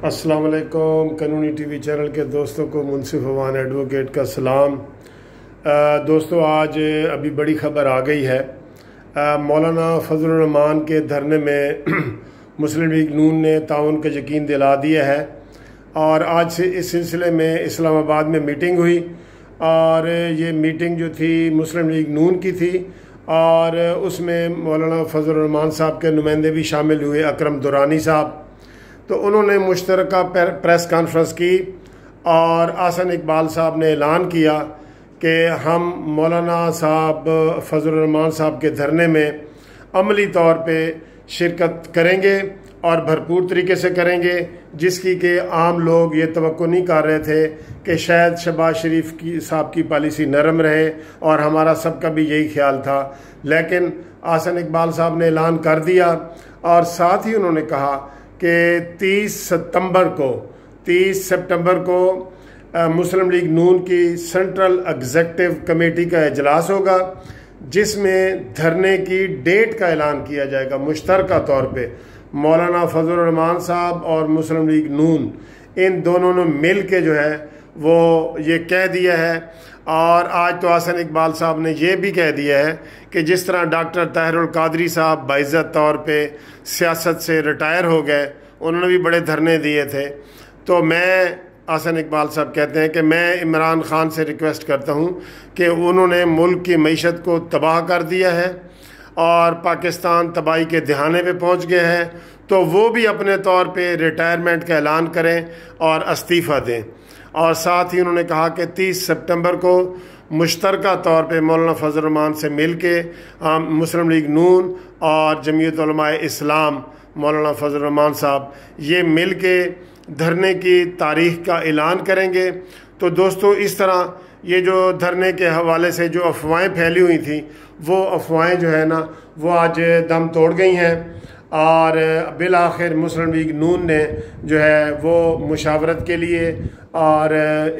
अस्सलाम वालेकुम। कानूनी टीवी चैनल के दोस्तों को मुंसिफ अवान एडवोकेट का सलाम। दोस्तों, आज अभी बड़ी ख़बर आ गई है। मौलाना फजलुर रहमान के धरने में मुस्लिम लीग नून ने ताउन का यकीन दिला दिया है और आज से इस सिलसिले में इस्लामाबाद में मीटिंग हुई और ये मीटिंग जो थी मुस्लिम लीग नून की थी और उसमें मौलाना फजलुर रहमान साहब के नुमाइंदे भी शामिल हुए, अकरम दुरानी साहब। तो उन्होंने मुश्तरका प्रेस कॉन्फ्रेंस की और आसन इकबाल साहब ने ऐलान किया कि हम मौलाना साहब फजलुर रहमान साहब के धरने में अमली तौर पे शिरकत करेंगे और भरपूर तरीके से करेंगे, जिसकी कि आम लोग ये तवक्को नहीं कर रहे थे कि शायद शहबाज शरीफ की साहब की पॉलिसी नरम रहे और हमारा सबका भी यही ख्याल था। लेकिन आसन इकबाल साहब ने ऐलान कर दिया और साथ ही उन्होंने कहा कि 30 सितंबर को मुस्लिम लीग नून की सेंट्रल एग्जीक्यूटिव कमेटी का इजलास होगा, जिसमें धरने की डेट का ऐलान किया जाएगा। मुश्तरका तौर पे मौलाना फजलुर रहमान साहब और मुस्लिम लीग नून इन दोनों ने मिल के जो है वो ये कह दिया है। और आज तो आसन इकबाल साहब ने ये भी कह दिया है कि जिस तरह डॉक्टर ताहिरुल कादरी साहब बाइज़्ज़त तौर पे सियासत से रिटायर हो गए, उन्होंने भी बड़े धरने दिए थे। तो मैं आसन इकबाल साहब कहते हैं कि मैं इमरान खान से रिक्वेस्ट करता हूँ कि उन्होंने मुल्क की मईशत को तबाह कर दिया है और पाकिस्तान तबाही के दहाने पे पहुँच गया है, तो वो भी अपने तौर पे रिटायरमेंट का ऐलान करें और इस्तीफ़ा दें। और साथ ही उन्होंने कहा कि 30 सितंबर को मुश्तरका तौर पे मौलाना फजलुर रहमान से मिल के मुस्लिम लीग नून और जमीयत उलमाए इस्लाम मौलाना फजलुर रहमान साहब ये मिल के धरने की तारीख का ऐलान करेंगे। तो दोस्तों, इस तरह ये जो धरने के हवाले से जो अफवाहें फैली हुई थी, वो अफवाहें जो है ना वो आज दम तोड़ गई हैं और बिल आखिर मुस्लिम लीग नून ने जो है वो मुशावरत के लिए और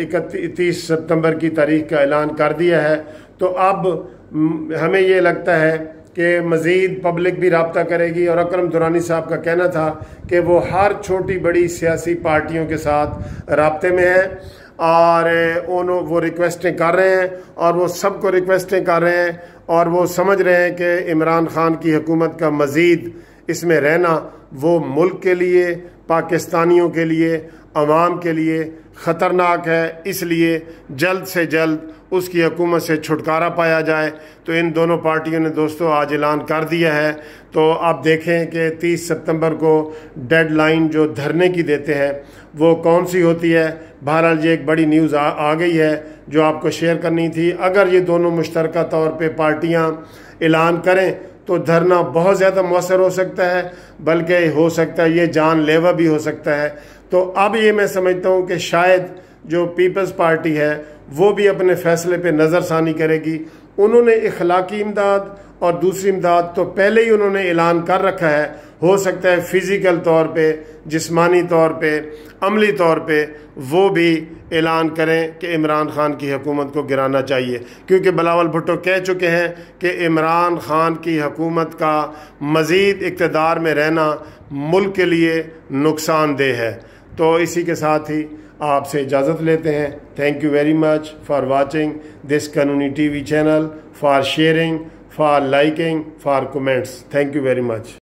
31 सितंबर की तारीख का ऐलान कर दिया है। तो अब हमें ये लगता है कि मज़ीद पब्लिक भी रब्ता करेगी और अकरम दुरानी साहब का कहना था कि वो हर छोटी बड़ी सियासी पार्टियों के साथ रब्ते में है और वो रिक्वेस्टें कर रहे हैं और वो सबको रिक्वेस्टें कर रहे हैं और वो समझ रहे हैं कि इमरान खान की हुकूमत का मज़ीद इसमें रहना वो मुल्क के लिए, पाकिस्तानियों के लिए, अवाम के लिए ख़तरनाक है। इसलिए जल्द से जल्द उसकी हुकूमत से छुटकारा पाया जाए। तो इन दोनों पार्टियों ने दोस्तों आज ऐलान कर दिया है। तो आप देखें कि 30 सितंबर को डेडलाइन जो धरने की देते हैं वो कौन सी होती है। बहरहाल ये एक बड़ी न्यूज़ आ गई है जो आपको शेयर करनी थी। अगर ये दोनों मुश्तरका तौर पे पार्टियां ऐलान करें तो धरना बहुत ज़्यादा मौसर हो सकता है, बल्कि हो सकता है ये जानलेवा भी हो सकता है। तो अब ये मैं समझता हूँ कि शायद जो पीपल्स पार्टी है वो भी अपने फैसले पे नज़रसानी करेगी। उन्होंने इखलाकी इमदाद और दूसरी इमदाद तो पहले ही उन्होंने ऐलान कर रखा है। हो सकता है फिज़िकल तौर पे, जिस्मानी तौर पे, अमली तौर पे वो भी ऐलान करें कि इमरान खान की हुकूमत को गिराना चाहिए, क्योंकि बिलावल भुट्टो कह चुके हैं कि इमरान खान की हुकूमत का मज़ीद इक़्तिदार में रहना मुल्क के लिए नुकसानदेह है। तो इसी के साथ ही आपसे इजाज़त लेते हैं। Thank you very much for watching this कानूनी TV channel, for sharing, for liking, for comments. Thank you very much.